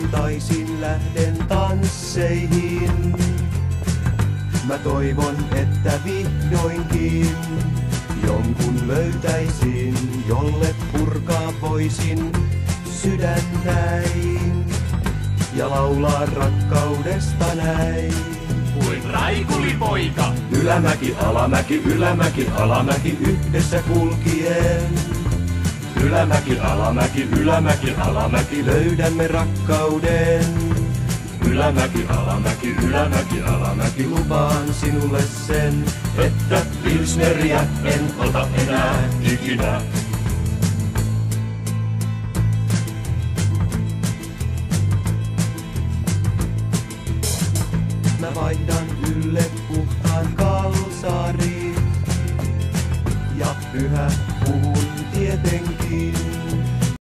iltaisin lähden tansseihin. Mä toivon, että vihdoinkin jonkun löytäisin, jolle purkaa voisin sydäntäin ja laulaa rakkaudesta näin. Kuin raikulipoika. Ylämäki, alamäki, yhdessä kulkien. Ylämäki, löydämme rakkauden. Ylämäki, lupaan sinulle sen, että pilsneriä en ota enää ikinä. Mä vaihdan ylle puhtaan kalsarin ja pyhä puhun tietenkin.